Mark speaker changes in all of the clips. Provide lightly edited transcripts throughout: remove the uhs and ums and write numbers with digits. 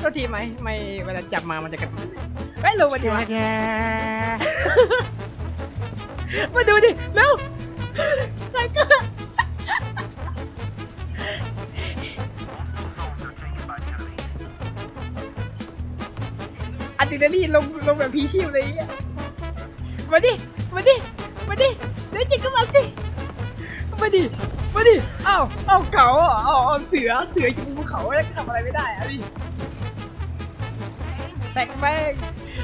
Speaker 1: ก็ทีไหมไม่เวลาจับมามันจะกระตุกไม่รู้มาดิวะมาดูดิเร็วไซเคิลอะดรีนาลีนลงแบบพีชิวเลยอ่ะมาดิมาดิมาดิเล่นจริงก็มาสิมาดิมาดิเอาเขาเอาเสืออยู่บนภูเขาแล้วทำอะไรไม่ได้อะดิแท็กแม่ง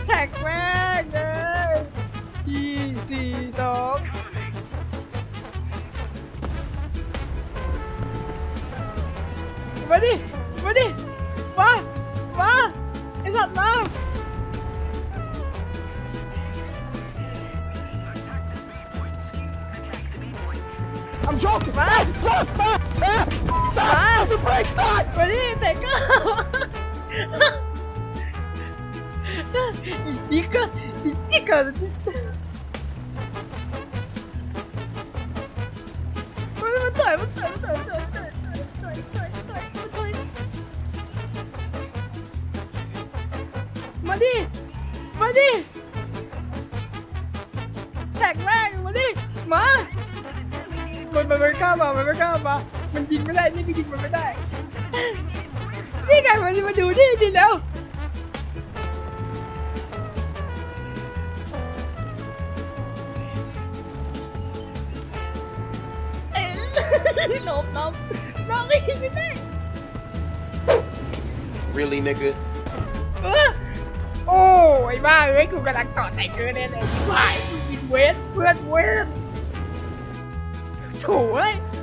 Speaker 1: เลย4 4 2มาดิมาไอ้สัตว์มา I'm joking มา stop the break stop มาดิแต่ก็อีสติกเกอร์มันต่อยมาดิแตกแม่งมาดิมามันไม่กล้ามามันยิงไม่ได้นี่ก็ยิงมันไม่ได้นี่ไงมาดูดิแล้วหลบไม่ยิงไม่ได้
Speaker 2: Really nigga
Speaker 1: โอ้ไอ้บ้าเอ้ยกูกำลังต่อแต่งเกินเลยชิบหายกูยิงเวสเพื่อนโถ่เอ้ย